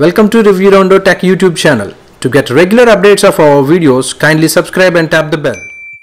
Welcome to Review Tech YouTube channel. To get regular updates of our videos, kindly subscribe and tap the bell.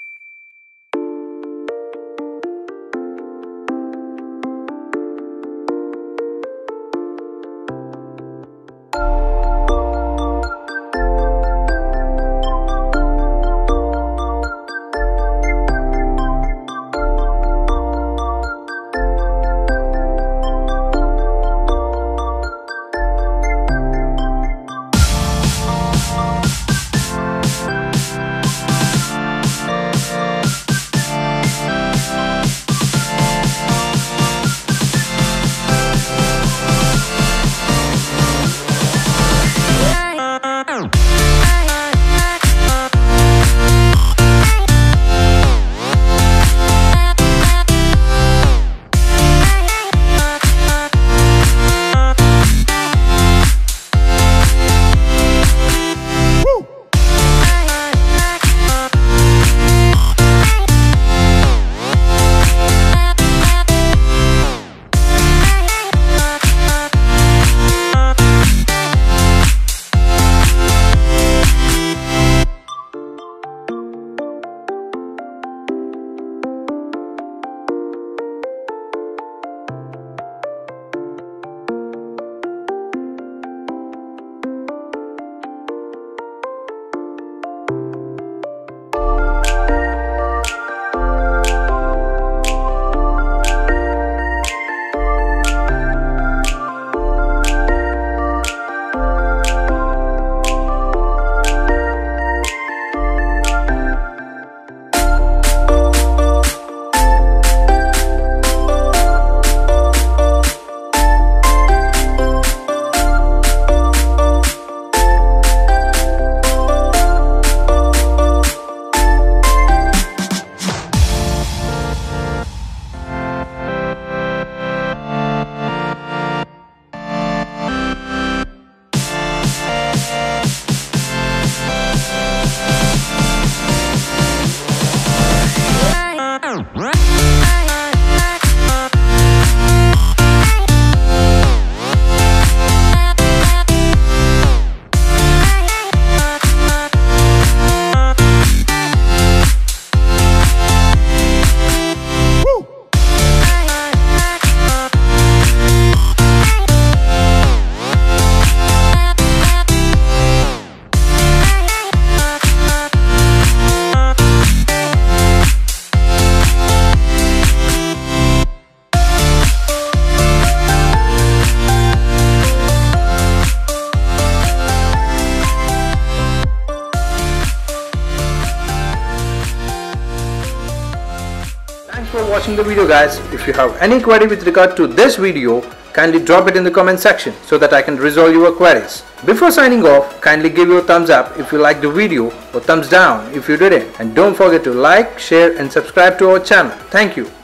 Thanks for watching the video, guys. If you have any query with regard to this video, kindly drop it in the comment section so that I can resolve your queries. Before signing off, kindly give your thumbs up if you liked the video or thumbs down if you didn't, and don't forget to like, share and subscribe to our channel. Thank you.